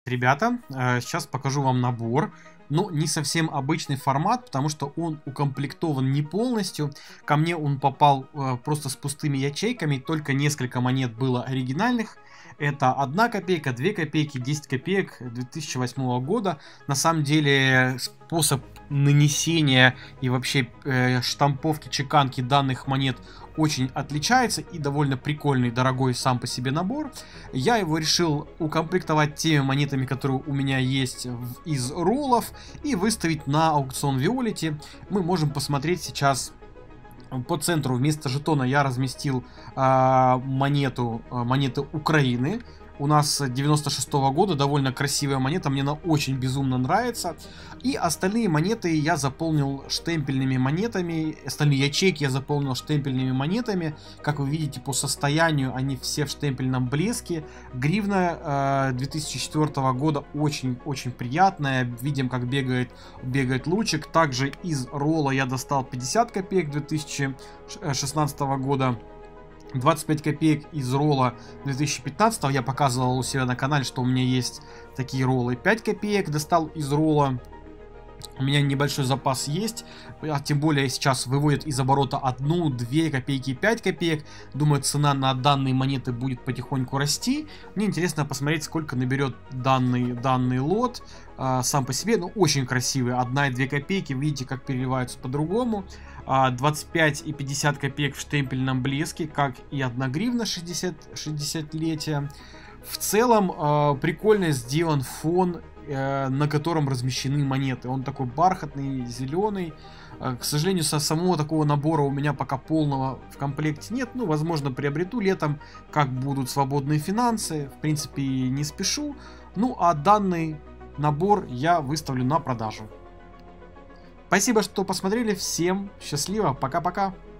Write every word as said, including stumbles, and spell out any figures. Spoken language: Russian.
Ребята, э, сейчас покажу вам набор. Ну, не совсем обычный формат, потому что он укомплектован не полностью. Ко мне он попал э, просто с пустыми ячейками, только несколько монет было оригинальных. Это одна копейка, две копейки, десять копеек две тысячи восьмого года. На самом деле способ нанесения и вообще э, штамповки, чеканки данных монет очень отличается и довольно прикольный, дорогой сам по себе набор. Я его решил укомплектовать теми монетами, которые у меня есть в, из роллов, и выставить на аукцион Виолити. Мы можем посмотреть сейчас. По центру вместо жетона я разместил э, монету, э, монеты Украины. У нас девяносто шестого года, довольно красивая монета, мне она очень безумно нравится. И остальные монеты я заполнил штемпельными монетами, остальные ячейки я заполнил штемпельными монетами. Как вы видите, по состоянию они все в штемпельном блеске. Гривна э, две тысячи четвёртого года очень-очень приятная, видим, как бегает, бегает лучик. Также из ролла я достал пятьдесят копеек две тысячи шестнадцатого года. двадцать пять копеек из ролла две тысячи пятнадцатого. Я показывал у себя на канале, что у меня есть такие роллы. пять копеек достал из ролла. У меня небольшой запас есть. А тем более сейчас выводят из оборота одну, две копейки и пять копеек. Думаю, цена на данные монеты будет потихоньку расти. Мне интересно посмотреть, сколько наберет данный, данный лот. А, сам по себе, ну, очень красивый. одна и две копейки. Видите, как переливаются по-другому. двадцать пять и пятьдесят копеек в штемпельном блеске, как и одна гривна шестидесятилетия. В целом э, прикольно сделан фон, э, на котором размещены монеты. Он такой бархатный, зеленый. Э, к сожалению, со самого такого набора у меня пока полного в комплекте нет. Ну, возможно, приобрету летом, как будут свободные финансы. В принципе, не спешу. Ну, а данный набор я выставлю на продажу. Спасибо, что посмотрели. Всем счастливо. Пока-пока.